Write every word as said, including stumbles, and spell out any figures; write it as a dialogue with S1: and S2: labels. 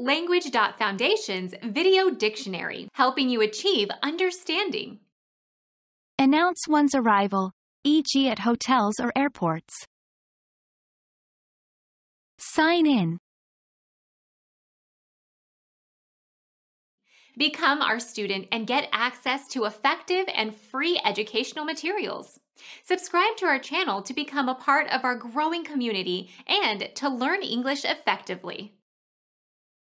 S1: Language dot Foundation's Video Dictionary, helping you achieve understanding.
S2: Announce one's arrival, for example at hotels or airports. Sign in.
S1: Become our student and get access to effective and free educational materials. Subscribe to our channel to become a part of our growing community and to learn English effectively.